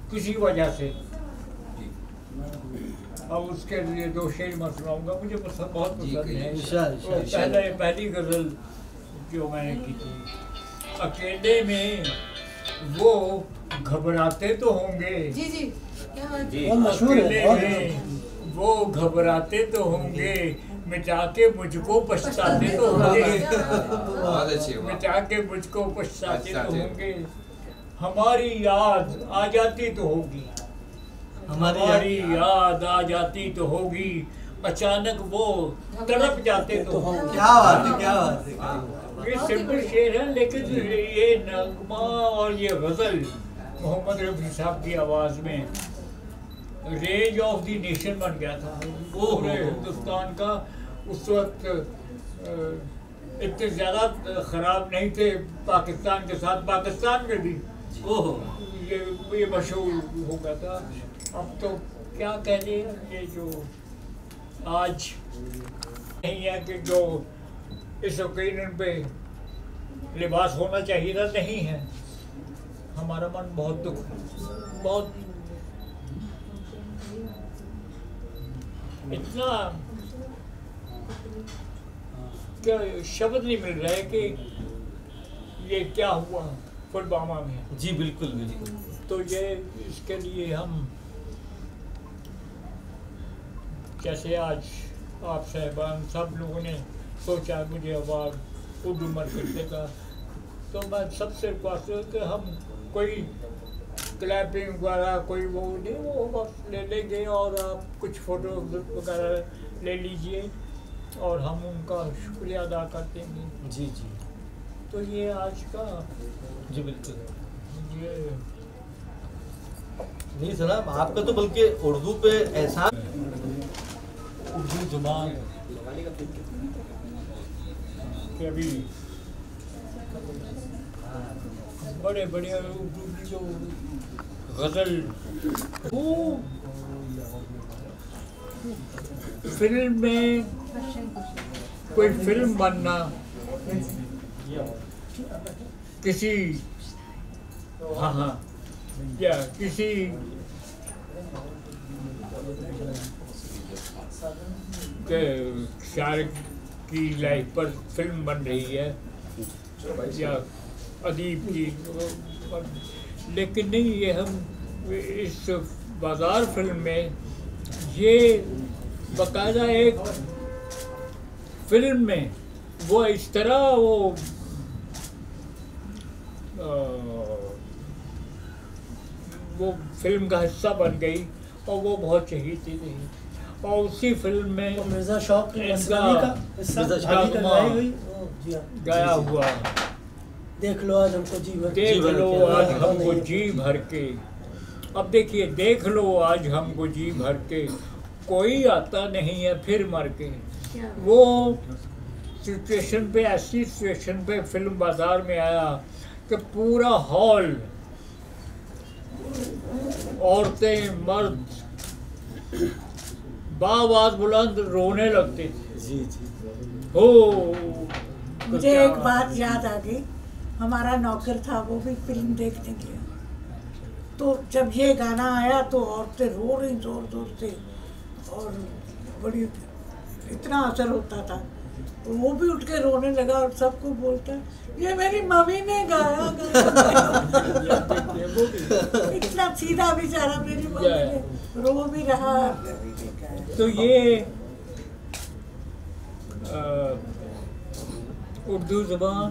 किसी वजह से। अब उसके लिए 2 शेर मैं सुनाऊंगा, मुझे बहुत पसंद है। पहली गज़ल जो मैंने की थी, अकेले में वो घबराते तो होंगे, अकेले में वो घबराते तो होंगे, मिटा के मुझको पछताते तो होंगे, मिटा के मुझको पछताते तो होंगे, हमारी याद आ जाती तो होगी, हमारी याद आ जाती तो होगी, अचानक वो तड़प जाते तो होंगे। क्या बात है, क्या बात है। ये सिंपल शेर है, लेकिन ये नगमा और ये गज़ल मोहम्मद रफ़ी साहब की आवाज़ में रेंज ऑफ द नेशन बन गया था। पूरे हिंदुस्तान का उस वक्त इतने ज़्यादा ख़राब नहीं थे पाकिस्तान के साथ, पाकिस्तान में भी ये मशहूर हो गया था। अब तो क्या कहने, ये जो आज नहीं है कि जो इस ओकेजन पे लिबास होना चाहिए था, नहीं है। हमारा मन बहुत दुख, बहुत इतना क्या शब्द नहीं मिल रहा है कि ये क्या हुआ पुलवामा में। जी बिल्कुल बिल्कुल। तो ये इसके लिए हम जैसे आज आप साहिबान सब लोगों ने सोचा मुझे अवार्ड उर्दू मार्केट का, तो मैं सबसे रिक्वेस्ट है कि हम कोई क्लैपिंग वगैरह कोई वो नहीं, वो बस ले लेंगे और आप कुछ फ़ोटो वगैरह ले लीजिए और हम उनका शुक्रिया अदा कर देंगे। जी जी। तो ये आज का जी बिल्कुल। ये नहीं सलाम आपका तो बल्कि उर्दू पे एहसान, उर्दू ज़ुबान के अभी बड़े बड़े उर्दू की जो गज़ल, वो फिल्म में कोई फिल्म बनना, किसी हाँ या किसी के शायर की लाइफ पर फिल्म बन रही है या अदीब की, लेकिन नहीं, ये हम इस बाज़ार फिल्म में ये बाकायदा एक फिल्म में वो इस तरह वो फिल्म का हिस्सा बन गई और वो बहुत चहीती रही। और उसी फिल्म में मिर्ज़ा शौक गाया हुआ देख लो आज हमको जी भर, देख लो आज हमको जी भर के। अब देखिए, देख लो आज हमको जी भर के, कोई आता नहीं है फिर मर के। वो सिचुएशन पे, ऐसी सिचुएशन पे फिल्म बाजार में आया कि पूरा हॉल, औरतें मर्द बावाज़ बुलंद रोने लगते थे। जी जी। हो मुझे एक बात याद आ गई, हमारा नौकर था, वो भी फिल्म देखने गया, तो जब ये गाना आया तो औरतें रो रही जोर जोर से और बड़ी इतना असर होता था, वो भी उठ के रोने लगा और सबको बोलता ये मेरी मम्मी ने गाया। इतना सीधा बेचारा, मेरी मम्मी ने रो भी रहा। तो ये उर्दू ज़बान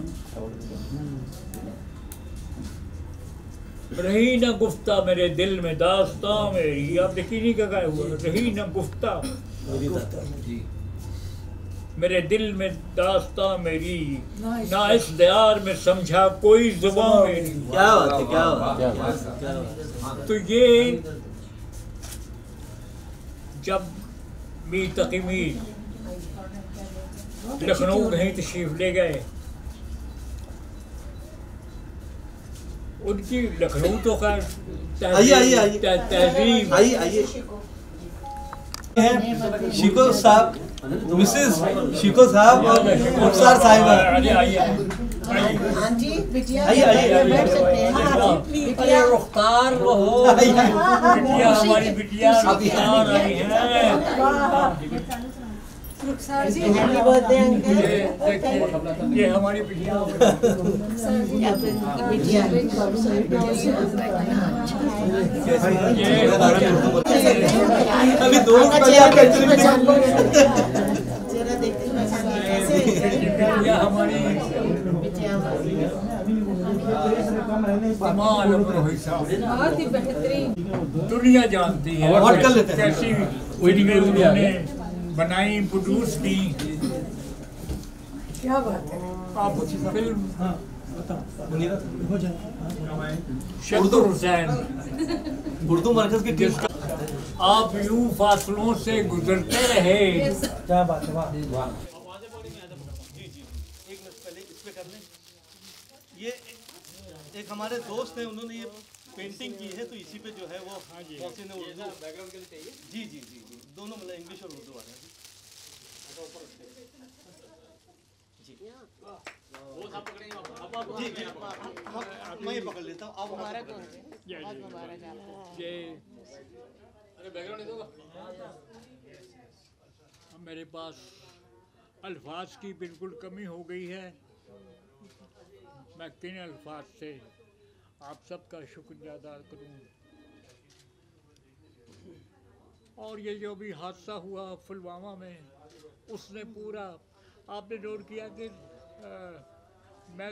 रही न गुफ्ता मेरे दिल में दास्तां मेरी, आप देखिए नहीं क्या गाया हुआ, रही न गुफ्ता मेरे दिल में दास्तां मेरी, ना इस दयार में समझा कोई जुबां मेरी। क्या बात है, क्या बात है। तो ये जब मीर तकी मीर लखनऊ कहीं तशरीफ ले गए, उनकी लखनऊ तो खैर तहजीब शिको साहब, मिसेस शिको साहब और मुख्तार साहिबा। हाँ जी बिटिया आइए, आइए, बैठ सकते हैं हाँ हाँ जी, जी अरे रुख्तार वो हो बिटिया, हमारी बिटिया रुख्तार आई है। Rukhsar ji happy birthday uncle ये देखिए, ये हमारी बिटिया बिटिया अभी दोनों जरा देखते हैं बिटिया हमारी कमाल अमरोही साहब, बहुत ही बेहतरीन। दुनिया जानती है और कर लेते हैं। कैसी फिल्में उन्होंने बनाई, प्रोड्यूस की। क्या बात है। आप फिल्म शक्र हुसैन, उर्दू मरकज की टीम आप यूं फासलों से गुजरते रहे। क्या बात है वाह वाह एक मिनट पहले इस पे कर लें। ये एक हमारे दोस्त हैं, उन्होंने ये पेंटिंग की है, तो इसी पे जो है वो मोहसिन उर्दू बैकग्राउंड के लिए चाहिए। जी जी जी जी दोनों मतलब इंग्लिश और उर्दू वाले जी। जी जी मैं ये पकड़ लेता हूँ, आप हमारा ये मेरे पास अल्फाज की बिल्कुल कमी हो गई है। मैं किन अल्फाज से आप सबका शुक्रिया अदा करूं। और ये जो भी हादसा हुआ पुलवामा में, उसने पूरा, आपने नोट किया कि मैं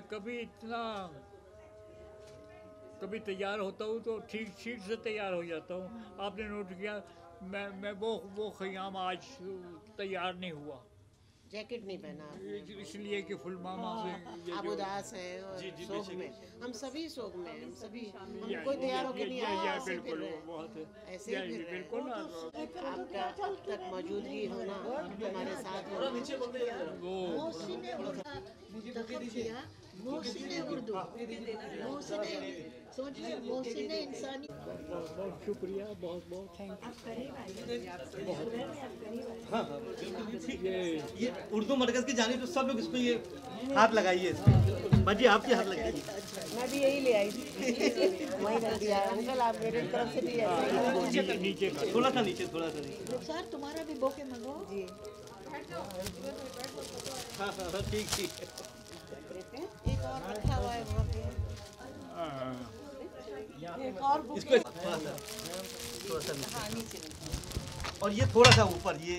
कभी तैयार होता हूँ तो ठीक से तैयार हो जाता हूँ। आपने नोट किया मैं वो ख़याम आज तैयार नहीं हुआ, जैकेट नहीं पहना इसलिए कि पुलवामा में आप उदास हैं और शोक में, हम सभी शोक में, हम सभी कोई तैयार होकर नहीं आया, ऐसे फिर रहे हैं, ऐसे ही फिर बिल्कुल ना। आपका अब तक मौजूदगी होना हमारे साथ वो बहुत शुक्रिया, बहुत थैंक यू। ये उर्दू मरकज की जानिब तो सब लोग इस पे ये हाथ लगाइए, इस पे बाजी आपके हाथ लगाइए। मैं भी यही ले आई थी वहीं रख दिया अंकल, आप मेरे तरफ से भी ऐसे नीचे थोड़ा सा नीचे सर तुम्हारा भी बोके मंगो जी। हाँ ठीक एक और रखा हुआ है वहाँ पे, एक और बुक इसको थोड़ा सा नीचे और ये थोड़ा सा ऊपर ये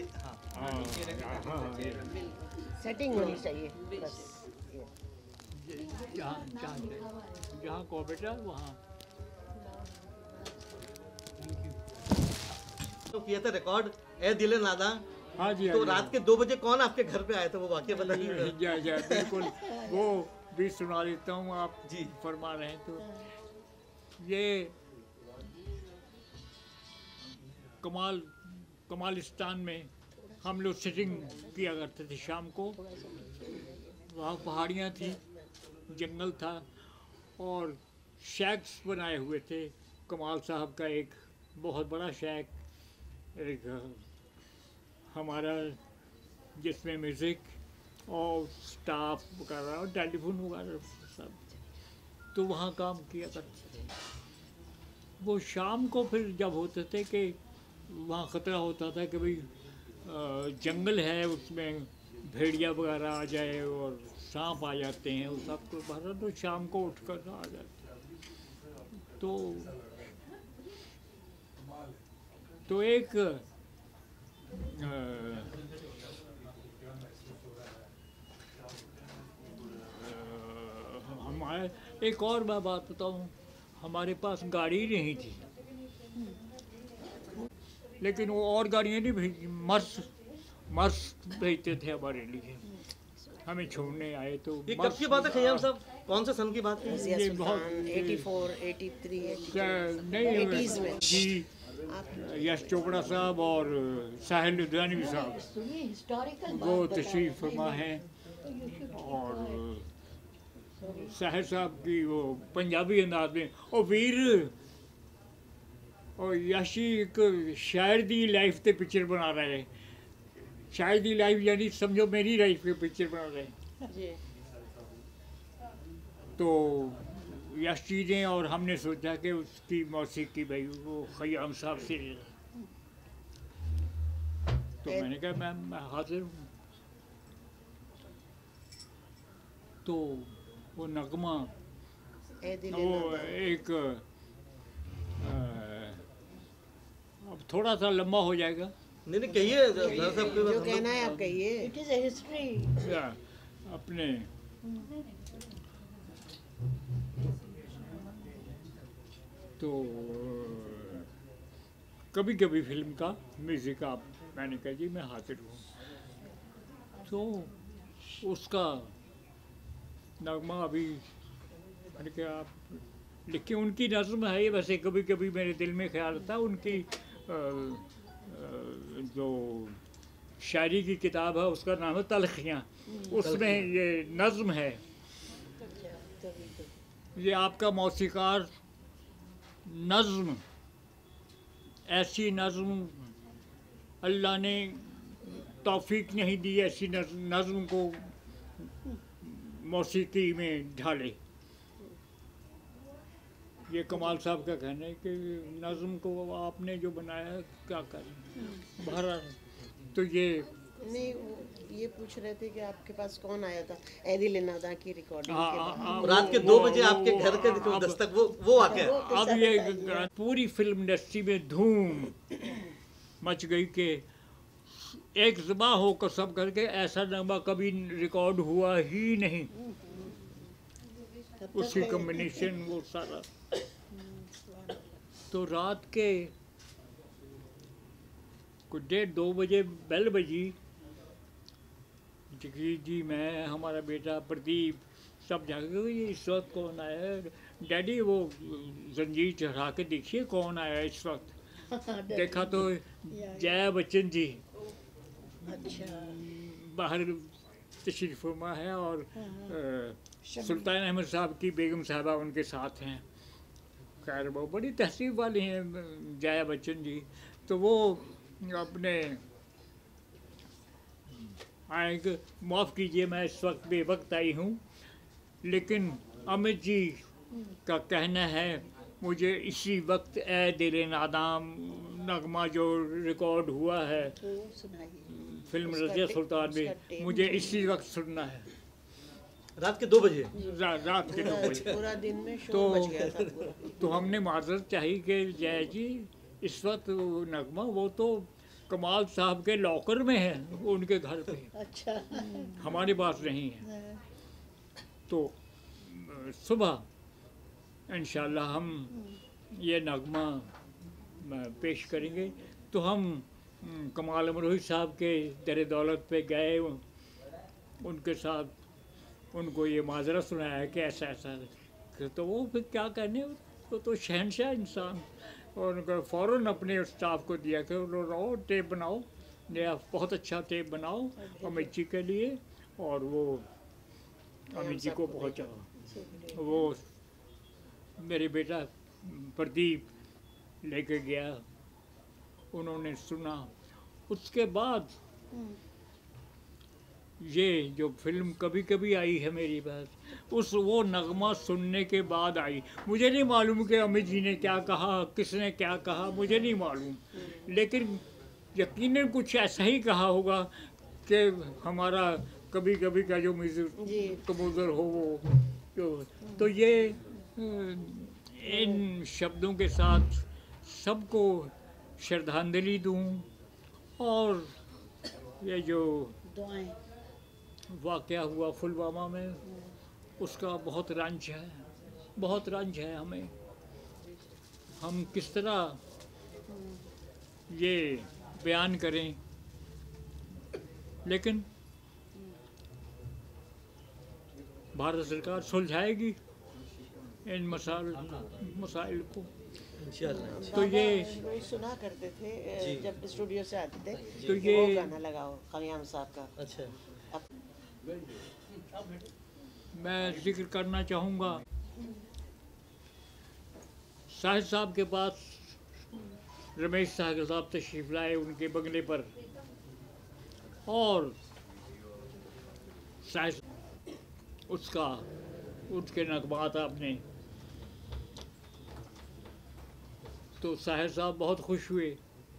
सेटिंग होनी चाहिए बस। जहाँ को बेटा वहाँ तो किया था रिकॉर्ड ए दिले नादा। हाँ जी, तो रात के 2 बजे कौन आपके घर पे आया था, वो वाकया बताइए। जी बिल्कुल, वो भी सुना देता हूँ, आप जी फरमा रहे हैं। तो ये कमालिस्तान में हम लोग सिटिंग किया करते थे शाम को। वहाँ पहाड़ियाँ थी, जंगल था और शैक्स बनाए हुए थे। कमाल साहब का एक बहुत बड़ा शैक, एक हमारा जिसमें म्यूज़िक और स्टाफ वगैरह और टेलीफोन वगैरह सब, तो वहाँ काम किया करते थे। वो शाम को फिर जब होते थे कि वहाँ ख़तरा होता था कि भाई जंगल है, उसमें भेड़िया वगैरह आ जाए और सांप आ जाते हैं, उस सब को बाहर, तो शाम को उठ कर आ जाते हैं। तो एक हमारे एक और मैं बात बताऊं, हमारे पास गाड़ी नहीं थी, लेकिन वो और गाड़ियाँ नहीं भेजी, मर्स भेजते थे हमारे लिए, हमें छोड़ने आए। तो ये कब की बात है खय्याम साहब, कौन से सन की बात है? ये बहुत 84, 83, नहीं 80s में जी, यश चोपड़ा साहब और साहिल लुधियानवी साहब वो तशरीफ फरमा है, और साहिल साहब की वो पंजाबी अंदाज में, और वीर और यशी एक शायर दी लाइफ ते पिक्चर बना रहे हैं। शायर दी लाइफ यानी समझो मेरी लाइफ पे पिक्चर बना रहे हैं। तो यश जी ने और हमने सोचा कि उसकी मौसीकी भाई वो खय्याम साहब से ले लें। तो मैंने कहा मैं हाजिर हूँ। तो वो नगमा वो एक अब थोड़ा सा लंबा हो जाएगा। नहीं नहीं कहिए, जो कहना है आप कहिए। It is a history. अपने तो कभी कभी फिल्म का म्यूजिक आप, मैंने कहा जी मैं हाजिर हूँ। तो उसका नगमा अभी मैंने कहा आप लिखे, उनकी नज़्म है ये। वैसे कभी कभी मेरे दिल में ख्याल आता उनकी जो शायरी की किताब है उसका नाम है तलखियाँ, उसमें ये नज़्म है। ये आपका मौसीकार नज़्म, ऐसी नज़्म अल्लाह ने तौफीक नहीं दी ऐसी नज़्म को मौसीकी में ढाले। ये कमाल साहब का कहना है कि नज़्म को आपने जो बनाया है क्या करें। बहरहाल तो ये नहीं, ये पूछ रहे थे कि आपके पास कौन आया था एदिल नादा की रिकॉर्डिंग के बाद? रात के 2 बजे आपके घर के दस्तक वो आ गया। अब ये पूरी फिल्म इंडस्ट्री में धूम मच गई कि एक ज़बा होकर सब करके ऐसा नगमा कभी रिकॉर्ड हुआ ही नहीं। उसी कॉम्बिनेशन वो सारा। तो रात के कुछ 1:30-2 बजे बेल बजी। जी मैं, हमारा बेटा प्रदीप सब जाके ये इस वक्त कौन आया है? डैडी वो जंजीर चढ़ा के देखिए कौन आया इस वक्त। देखा तो जया बच्चन जी बाहर तशरीफ फरमा है और सुल्तान अहमद साहब की बेगम साहबा उनके साथ हैं। खैर वो बड़ी तहसीब वाली हैं जया बच्चन जी। तो वो अपने आए, माफ़ कीजिए मैं इस वक्त बेवक्त आई हूँ, लेकिन अमित जी का कहना है मुझे इसी वक्त ए दिल नादाम नगमा जो रिकॉर्ड हुआ है फिल्म रज़िया सुल्तान में, मुझे इसी वक्त सुनना है। रात के 2 बजे रात के 2 बजे पूरा दिन में शोर मच गया था पूरा। तो हमने माजरत चाहिए कि जय जी इस वक्त नगमा वो तो कमाल साहब के लॉकर में है, उनके घर पे। अच्छा। हमारे पास नहीं है। तो सुबह इंशाल्लाह हम ये नगमा पेश करेंगे। तो हम कमाल अमरोही साहब के दर दौलत पे गए, उनके साथ उनको ये माजरा सुनाया कि ऐसा ऐसा। तो वो फिर क्या कहने, तो शहनशाह इंसान। और उनको फ़ौरन अपने स्टाफ को दिया कि रहो टेप बनाओ, नया बहुत अच्छा टेप बनाओ अमित जी के लिए। और वो अमित जी को पहुँचा। वो मेरे बेटा प्रदीप लेके गया, उन्होंने सुना। उसके बाद ये जो फिल्म कभी कभी आई है मेरी बात, वो नगमा सुनने के बाद आई। मुझे नहीं मालूम कि अमित जी ने क्या कहा, किसने क्या कहा, मुझे नहीं मालूम, लेकिन यकीनन कुछ ऐसा ही कहा होगा कि हमारा कभी कभी का जो म्यूजिक कंपोजर हो वो। तो ये इन शब्दों के साथ सबको श्रद्धांजलि दूँ। और ये जो वाक़या हुआ पुलवामा में, उसका बहुत रंज है, बहुत रंज है हमें। हम किस तरह ये बयान करें, लेकिन भारत सरकार सुलझाएगी इन मसाइल को। तो ये सुना करते थे जब स्टूडियो से आते थे। तो ये वो गाना लगाओ खय्याम साहब का। अच्छा। मैं जिक्र करना चाहूँगा, साहिद साहब के पास रमेश साहब तशरीफ़ लाए उनके बंगले पर, और साहिद उसका उसके नगमात आपने, तो साहिर साहब बहुत खुश हुए।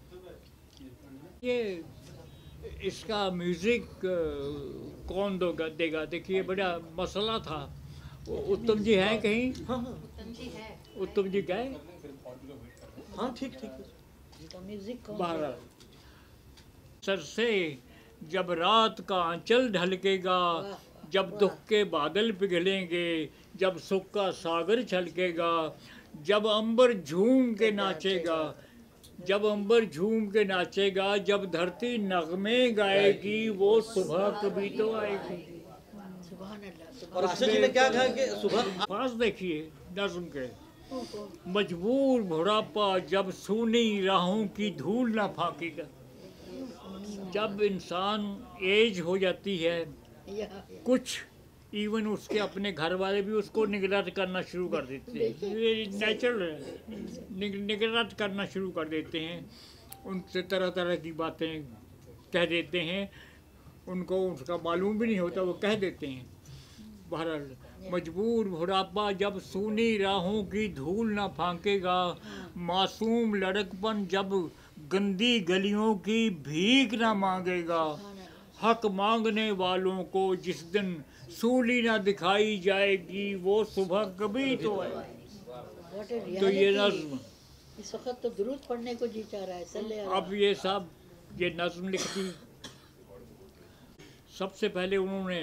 ये इसका म्यूज़िक कौन देगा? देखिए बड़ा मसला था। उत्तम जी हैं कहीं? हाँ हाँ उत्तम जी गए? हाँ ठीक ठीक। बहरहाल, सर से जब रात का आंचल ढलकेगा, जब दुख के बादल पिघलेंगे, जब सुख का सागर छलकेगा, जब अंबर झूम के नाचेगा, जब अंबर झूम के नाचेगा, जब धरती नगमे गाएगी, वो सुबह कभी तो आएगी। और आशा जी ने क्या कहा कि सुबह पास देखिए नज़्म के, मजबूर बुढ़ापा जब सूनी राहों की धूल ना फाकेगा। जब इंसान एज हो जाती है, कुछ इवन उसके अपने घर वाले भी उसको निगरान करना शुरू कर देते हैं। ये नेचुरल है, निगरान करना शुरू कर देते हैं। उनसे तरह तरह की बातें कह देते हैं, उनको उसका मालूम भी नहीं होता, वो कह देते हैं। बहरहाल, मजबूर बुढ़ापा जब सूनी राहों की धूल ना फांकेगा, मासूम लड़कपन जब गंदी गलियों की भीख ना मांगेगा, हक मांगने वालों को जिस दिन सूली ना दिखाई जाएगी, वो सुबह कभी तो आएगी। तो ये नज़्म इस वक्त तो दुरूद पढ़ने को जी चाह रहा है। सल्ले अब ये सब ये नज़्म लिखती, सबसे पहले उन्होंने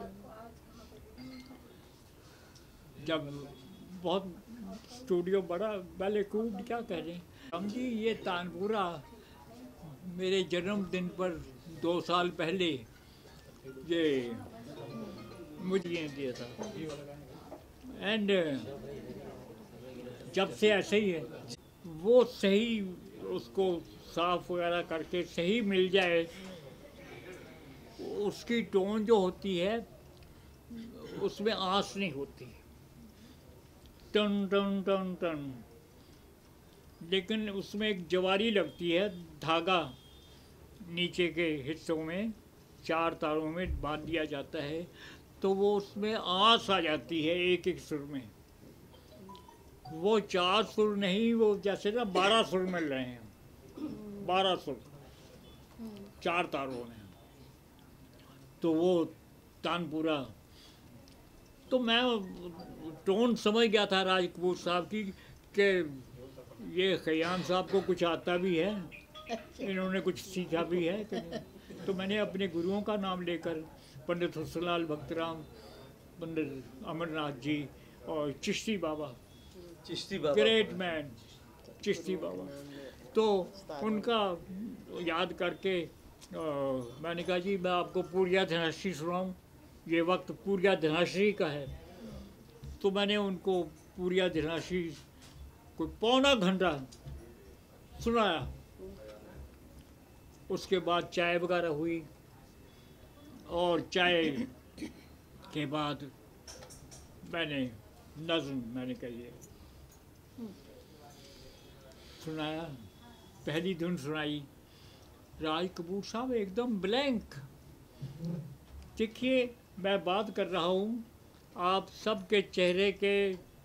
जब बहुत स्टूडियो बड़ा पहले कूद क्या कह रहे हैं हम जी, ये तानपुरा मेरे जन्मदिन पर 2 साल पहले ये मुझे दिया था। एंड जब से ऐसे ही है, वो सही उसको साफ वगैरह करके सही मिल जाए, उसकी टोन जो होती है उसमें आँच नहीं होती, टन टन टन टन, लेकिन उसमें एक जवारी लगती है, धागा नीचे के हिस्सों में 4 तारों में बांध दिया जाता है, तो वो उसमें आँच आ जाती है एक एक सुर में। वो 4 सुर नहीं, वो जैसे ना 12 सुर मिल रहे हैं, 12 सुर 4 तारों में, तो वो तानपुरा। तो मैं टोन समझ गया था राज कपूर साहब की कि ये खयाम साहब को कुछ आता भी है, इन्होंने कुछ सीखा भी है कि नहीं। तो मैंने अपने गुरुओं का नाम लेकर पंडित हुस्नलाल भक्तराम, पंडित अमरनाथ जी और चिश्ती बाबा, ग्रेट मैन चिश्ती बाबा, तो उनका याद करके मैंने कहा जी मैं आपको पूरिया धनाश्री सुनाऊँ, ये वक्त पूरिया धनाश्री का है। तो मैंने उनको पूरिया धनाश्री कोई पौना घंटा सुनाया। उसके बाद चाय वगैरह हुई, और चाय के बाद मैंने मैंने कही सुनाया, पहली धुन सुनाई। राज कपूर साहब एकदम ब्लैंक। देखिए मैं बात कर रहा हूँ, आप सबके चेहरे के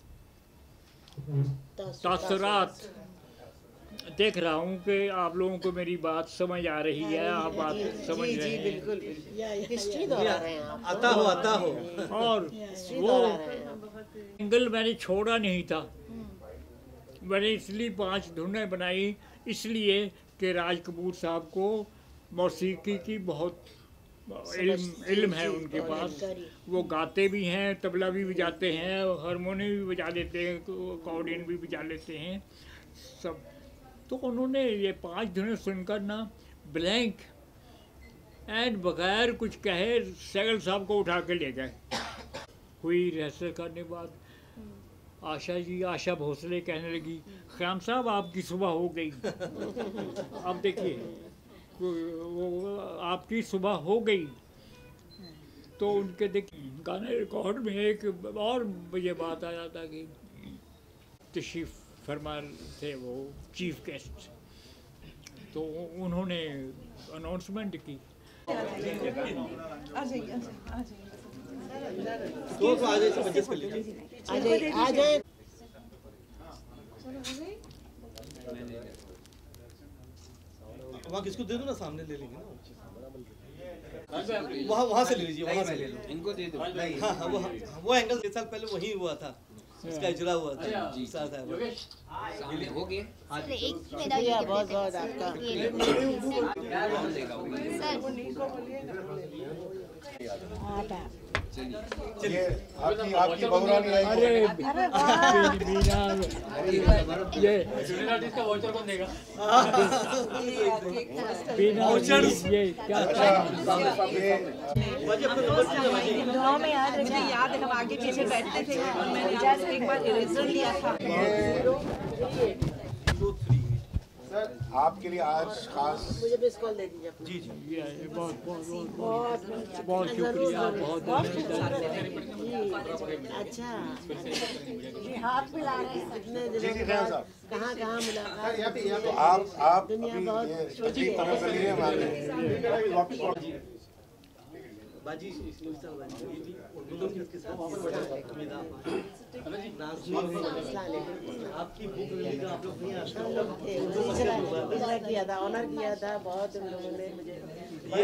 तासुरात देख रहा हूँ कि आप लोगों को मेरी बात समझ आ रही है, आप बात समझ रहे हैं। बिल्कुल हिस्ट्री दोहरा रहे हैं आप। आता हो और वो एंगल मैंने छोड़ा नहीं था। मैंने इसलिए 5 धुनें बनाई, इसलिए कि राज कपूर साहब को मौसीकी की बहुत इल्म है उनके पास। वो गाते भी हैं, तबला भी बजाते हैं, हारमोनियम भी बजा लेते हैं, अकॉर्डियन भी बजा लेते हैं सब। तो उन्होंने ये 5 धुनें सुनकर ना ब्लैंक एंड बगैर कुछ कहे सैगल साहब को उठा के ले गए। हुई रिहर्सल करने बाद आशा भोसले कहने लगी, ख़याम साहब आपकी सुबह हो गई। अब देखिए वो आपकी सुबह हो गई। तो उनके देखिए गाने रिकॉर्ड में एक और मुझे बात आया था कि तशरीफ़ फरमा थे वो चीफ गेस्ट, तो उन्होंने अनाउंसमेंट की। तो आ जाए, सब एडजस्ट कर लीजिए। आ जाए। वहाँ किसको दे दो ना, सामने ले लेंगे ना, वहाँ से ले लीजिए, वहाँ से ले लो, इनको दे दो। हाँ हाँ, वो एंगल 6 साल पहले वहीं हुआ था, इसका इजरा हुआ था जी साथ है। हो गया बहुत बहुत आपका। चलिए आपकी बहुरानी आई। अरे बीना ये वाउचर कौन देगा? बीना ये क्या दुआ में याद रखिए, याद है हम आगे पीछे बैठते थे और मैंने आपसे एक बार इरेजर लिया था। सर आपके लिए आज खास मुझे मिस कॉल दे दीजिए। जी जी, बहुत बहुत बहुत शुक्रिया, बहुत अच्छा, हाथ मिला रहे हैं। कितने दिनों के बाद कहाँ कहाँ मुलाकात। तो आप दुनिया अभी बहुत ये छोटी तकलीफ है। पकड़ कर लिए हमारे बाजी आपकी बुक रिलीज आप लोग नहीं आते। हम लोग थे, इजरा किया था, ऑनर किया था बहुत उन लोगों ने मुझे। ये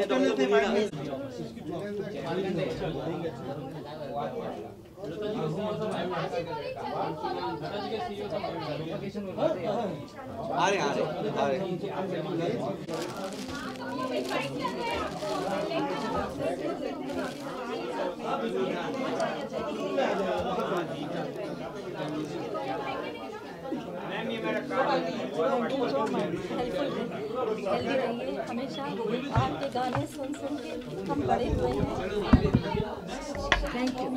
हेल्दी रहिए हमेशा, आपके गाने सुन सुन के हम बड़े हुए हैं। थैंक यू,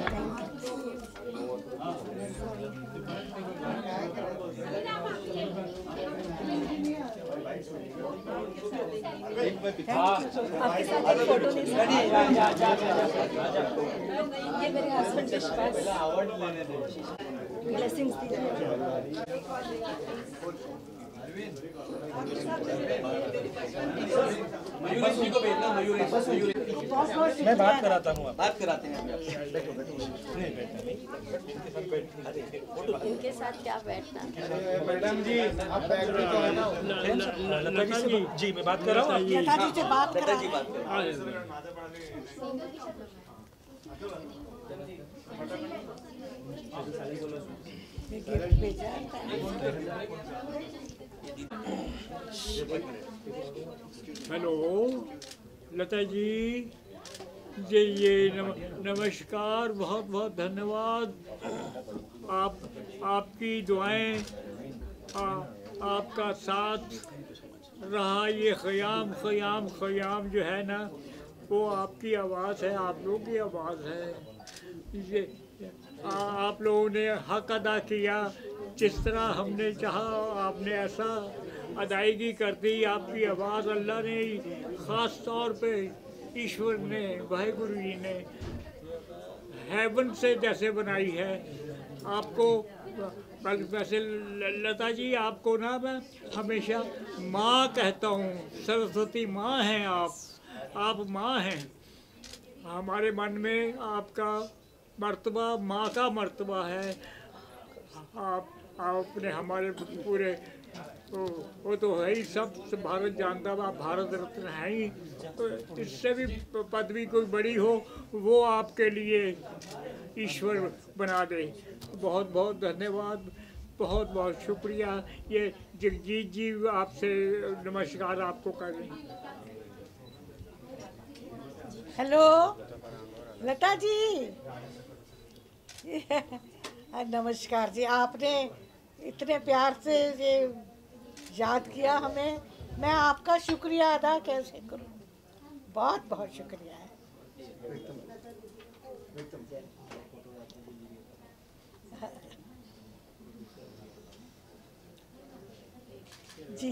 आपके साथ एक फोटो ले सकते हैं? ये मेरे हस्बैंड के पास ब्लेसिंग्स दीजिए। मैं बात कराता हूँ, बात कराते हैं। इनके साथ क्या बैठना। मैडम जी आप बैठ के तो है ना। लता जी से जी मैं बात कर रहा हूँ। लता जी से बात करा। गिफ्ट भेजा। हेलो लता जी, ये नमस्कार, बहुत बहुत धन्यवाद। आपकी दुआएं, आपका साथ रहा। ये ख़याम जो है ना, वो आपकी आवाज़ है, आप लोगों की आवाज़ है। ये आप लोगों ने हक अदा किया, जिस तरह हमने चाहा आपने ऐसा अदायगी कर दी। आपकी आवाज़ अल्लाह ने ख़ास तौर पे, ईश्वर ने, वाहिगुरु जी ने हेवन से जैसे बनाई है आपको। वैसे लता जी, आपको ना मैं हमेशा माँ कहता हूँ, सरस्वती माँ हैं आप माँ हैं। हमारे मन में आपका मर्तबा माँ का मर्तबा है। आपने हमारे पूरे वो तो है ही, सब भारत जानता है, आप भारत रत्न हैं ही। तो इससे भी पदवी कोई बड़ी हो, वो आपके लिए ईश्वर बना दे। बहुत बहुत धन्यवाद, बहुत बहुत शुक्रिया। ये जगजीत जी आपसे नमस्कार आपको कर रहे हैं। हेलो लता जी। नमस्कार जी, आपने इतने प्यार से ये याद किया हमें, मैं आपका शुक्रिया अदा कैसे करूं। बहुत बहुत शुक्रिया है। जी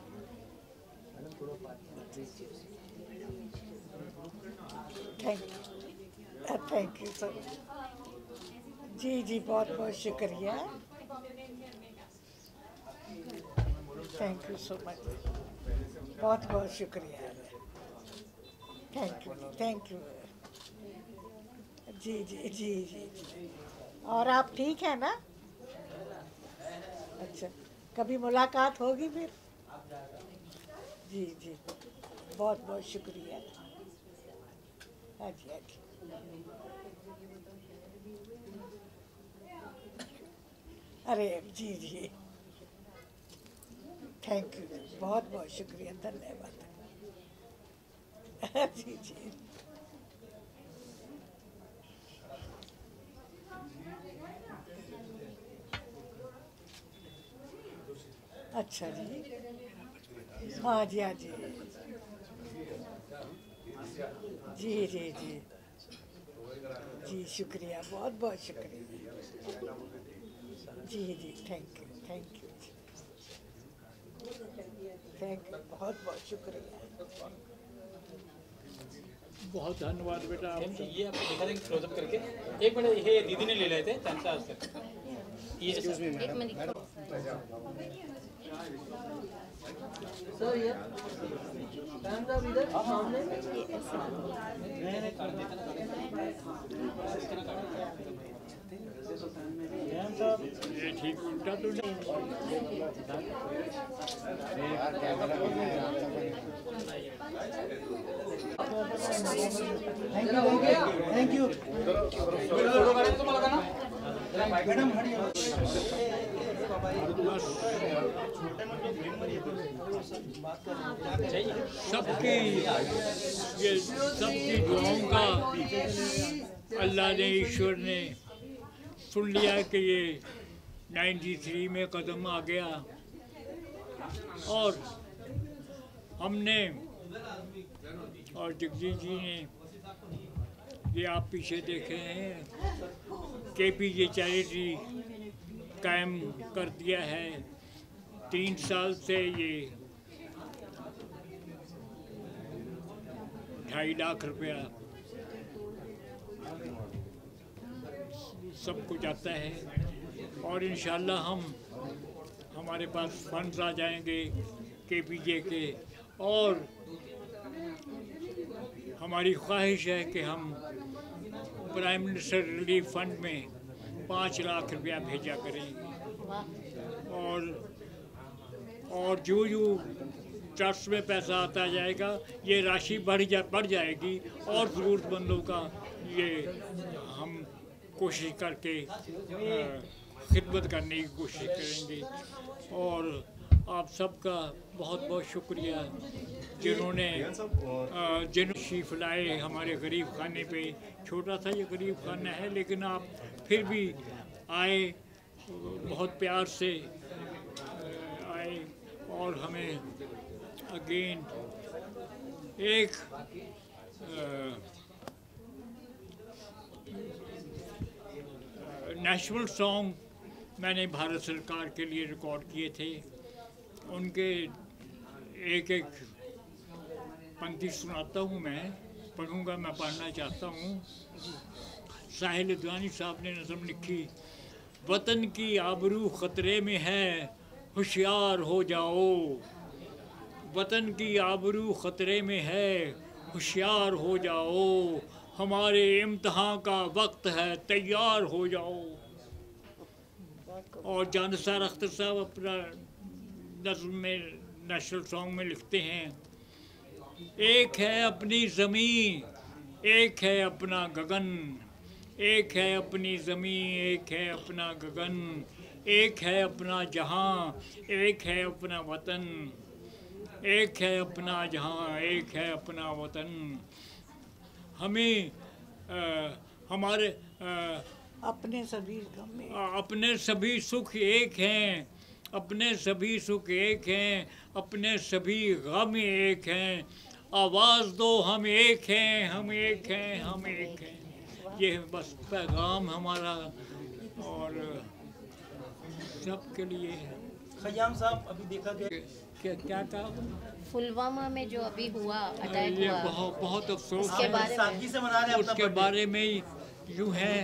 थैंक यू सर। जी बहुत बहुत शुक्रिया। थैंक यू सो मच, बहुत बहुत शुक्रिया। थैंक यू जी जी जी जी जी। और आप ठीक है ना? अच्छा, कभी मुलाकात होगी फिर? जी जी, बहुत बहुत शुक्रिया। हाँ जी हाँ जी। अरे जी जी, थैंक यू, बहुत बहुत शुक्रिया, धन्यवाद। जी जी। अच्छा जी, हाँ जी हाँ जी जी जी जी जी, शुक्रिया, बहुत बहुत शुक्रिया। जी जी, thank you thank you thank you, बहुत बहुत शुक्रिया। बहुत धन्यवाद बेटा आपका। ये आपको दिखा देंगे क्लोजअप करके। एक मिनट, ये दीदी ने ले लेते हैं टाइम से आज तक। ये सर ये कैमरा इधर सामने ये ठीक उल्टा तो नहीं। Thank you. मैडम सबकी ये सबकी दुआओं का अल्लाह ने, ईश्वर ने सुन लिया कि ये 93 में कदम आ गया। और हमने और जगजीत जी ने, ये आप पीछे देखे हैं, केपीजे चैरिटी कायम कर दिया है। 3 साल से ये 2.5 लाख रुपया सबको जाता है। और इंशाल्लाह हमारे पास फंड्स आ जाएंगे केपीजे के। और हमारी ख्वाहिश है कि हम प्राइम मिनिस्टर रिलीफ फंड में 5 लाख रुपया भेजा करेंगे। और जो ट्रस्ट में पैसा आता जाएगा, ये राशि बढ़ जाएगी और ज़रूरतमंदों का ये हम कोशिश करके खिदमत करने की कोशिश करेंगे। और आप सबका बहुत बहुत शुक्रिया जिन्होंने तशरीफ़ लाए हमारे गरीब खाने पे। छोटा सा ये गरीब खाना है, लेकिन आप फिर भी आए, बहुत प्यार से आए और हमें अगेन एक नेशनल सॉन्ग मैंने भारत सरकार के लिए रिकॉर्ड किए थे। उनके एक पंक्ति सुनाता हूँ, मैं पढ़ूँगा, मैं पढ़ना चाहता हूँ। साहिल दुआनी साहब ने नज़म लिखी। वतन की आबरू ख़तरे में है, होशियार हो जाओ। वतन की आबरू ख़तरे में है, होशियार हो जाओ। हमारे इम्तहान का वक्त है, तैयार हो जाओ। और जान सार अख्तर साहब अपना नज़्म में, नेशनल सॉन्ग में लिखते हैं, एक है अपनी ज़मीं, एक है अपना गगन, एक है अपनी ज़मीं, एक है अपना गगन, एक है अपना जहां, एक है अपना वतन, एक है अपना जहां, एक है अपना वतन। हमें हमारे अपने सभी गम में, अपने सभी सुख एक हैं, अपने सभी सुख एक हैं, अपने सभी गम एक हैं। आवाज़ दो हम एक हैं, हम एक हैं, हम एक हैं। ये बस पैगाम हमारा और सबके लिए है। खयाम साहब, अभी देखा गया क्या कहा? पुलवामा में जो अभी हुआ अटैक ये हुआ, बहुत अफसोस उसके बारे सादगी से मना रहे हैं उसके बारे में यूँ है,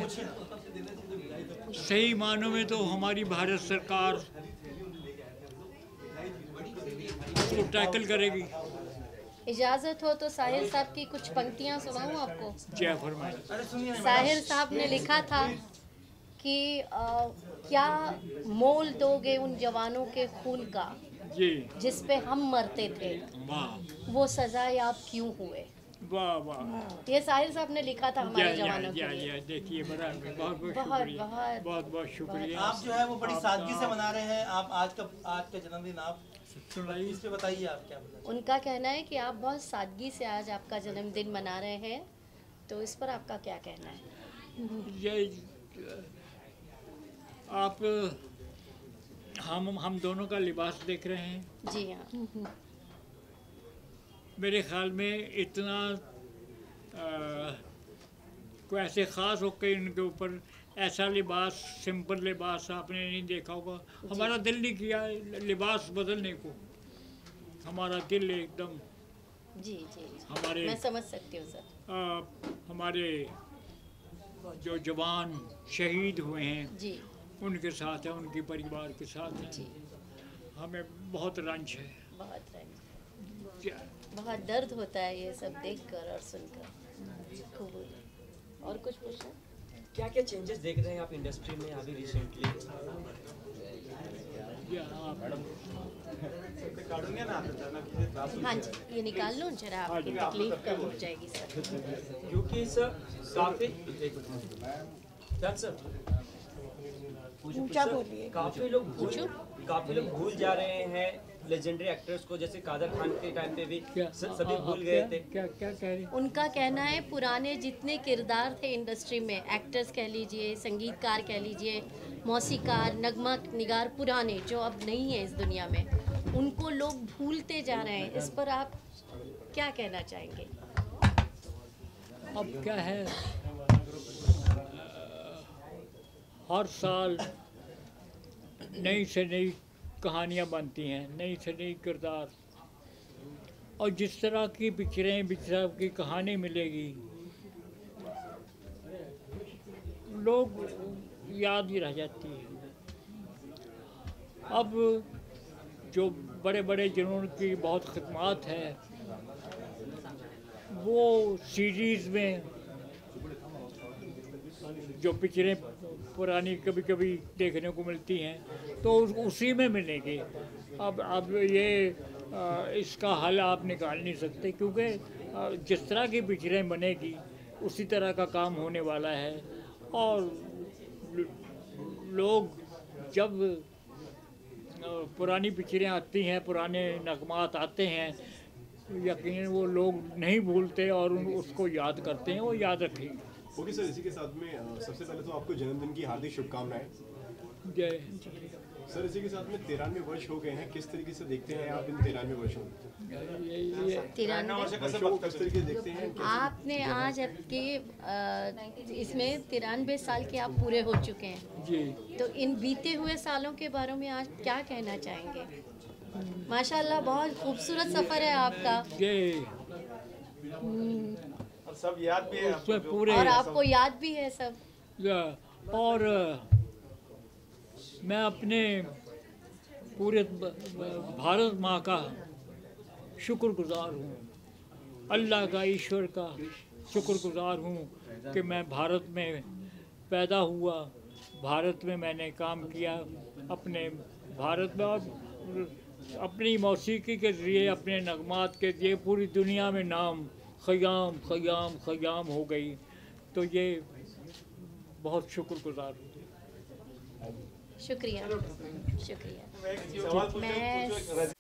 सही मानों में तो हमारी भारत सरकार उसको टैकल करेगी। इजाज़त हो तो साहिर साहब की कुछ पंक्तियाँ सुनाऊँ आपको? जय फरमाइए। साहिर साहब ने लिखा था कि क्या मोल दोगे उन जवानों के खून का जी, जिस पे हम मरते थे, वाह वो सजा याब क्यों हुए? वाह वाह। ये साहिर साहब ने लिखा था हमारे जवानों के लिए। देखिए बड़ा बहुत बहुत बहुत शुक्रिया, बहुत बहुत बहुत शुक्रिया। आप जो है वो बड़ी सादगी से मना रहे हैं। आप आज का जन्मदिन आप सुनाइए, इस पे बताइए आप क्या बताइए। उनका कहना है कि आप बहुत सादगी से आज आपका जन्मदिन मना रहे हैं, तो इस पर आपका क्या कहना है? ये आप हम दोनों का लिबास देख रहे हैं। जी हाँ। मेरे ख्याल में इतना कोई ऐसे ख़ास होकर इनके ऊपर ऐसा लिबास, सिंपल लिबास आपने नहीं देखा होगा। हमारा दिल नहीं किया लिबास बदलने को, हमारा दिल एकदम जी हमारे मैं समझ सकती हूँ सर। हमारे जो जवान शहीद हुए हैं जी उनके साथ है, उनके परिवार के साथ है। हमें बहुत रंज है, बहुत रंज, बहुत दर्द होता है ये सब देखकर और सुनकर। खूब। और कुछ पूछना? क्या क्या चेंजेस देख रहे हैं आप इंडस्ट्री में अभी रिसेंटली? हाँ जी, ये निकाल लो जरा, आपकी तकलीफ कम हो जाएगी सर। क्योंकि सर काफी ऊंचा बोलिए। काफी लोग भूल जा रहे हैं लेजेंडरी एक्टर्स को, जैसे कादर खान के टाइम पे भी सभी भूल गए थे। क्या क्या कह रहे? उनका कहना है पुराने जितने किरदार थे इंडस्ट्री में, एक्टर्स कह लीजिए, संगीतकार कह लीजिए, मौसीकार, नगमा निगार, पुराने जो अब नहीं है इस दुनिया में, उनको लोग भूलते जा रहे हैं। इस पर आप क्या कहना चाहेंगे? अब क्या है, हर साल नई से नई कहानियाँ बनती हैं, नई से नई किरदार, और जिस तरह की पिक्चरें, जिस तरह की कहानी मिलेगी, लोग याद ही रह जाती है। अब जो बड़े बड़े जिन्होंने बहुत खिदमत है, वो सीरीज़ में जो पिक्चरें पुरानी कभी कभी देखने को मिलती हैं, तो उसी में मिलेंगे। अब ये इसका हल आप निकाल नहीं सकते, क्योंकि जिस तरह की पिक्चरें बनेगी उसी तरह का काम होने वाला है। और लोग जब पुरानी पिक्चरें आती हैं, पुराने नगमात आते हैं, यकीनन वो लोग नहीं भूलते और उसको याद करते हैं, वो याद रखेंगे। ओके सर, इसी के साथ में सबसे पहले तो आपको जन्मदिन की हार्दिक शुभकामनाएं। जय सर, इसी के साथ में 93 वर्ष हो गए हैं, किस तरीके से देखते हैं आप इन 93 वर्षों को? 93 किस तरीके से देखते हैं? आपने आज आपके इसमें 93 साल के आप पूरे हो चुके हैं जी, तो इन बीते हुए सालों के बारे में आज क्या कहना चाहेंगे? माशाल्लाह बहुत खूबसूरत सफ़र है आपका। सब याद भी है उसमें पूरे, और आपको याद भी है सब। और मैं अपने पूरे भारत माँ का शुक्रगुजार हूँ, अल्लाह का, ईश्वर का शुक्रगुजार हूँ कि मैं भारत में पैदा हुआ, भारत में मैंने काम किया, अपने भारत में और अपनी मौसीकी के ज़रिए, अपने नगमात के ज़रिए पूरी दुनिया में नाम ख़य्याम ख़य्याम ख़य्याम हो गई। तो ये बहुत शुक्रगुजार हूँ। शुक्रिया शुक्रिया। मैं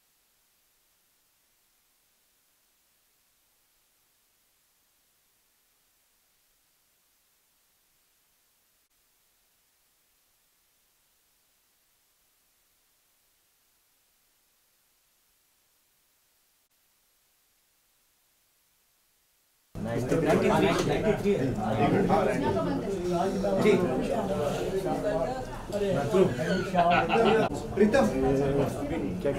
प्रीतम क्या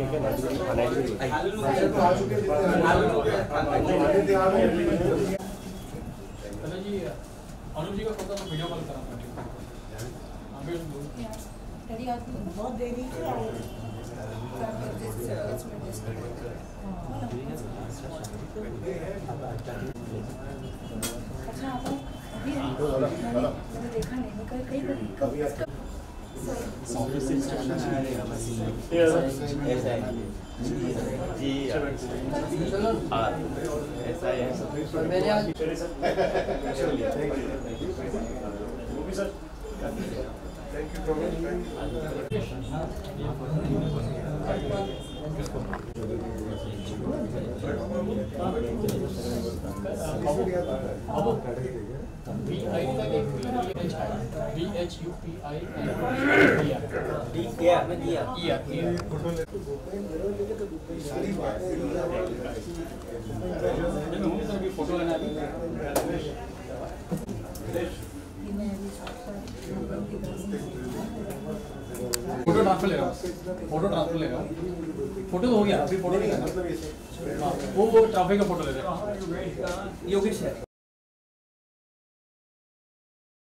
बहुत देरी से फोटो लेना फोटो ट्रांसफर ले रहा हूँ, फोटो ट्रांसफर ले रहा हूँ। फोटो तो हो गया, अभी फोटो नहीं करना। वो ट्राफिक का फोटो ले रहे हैं। योगेश है।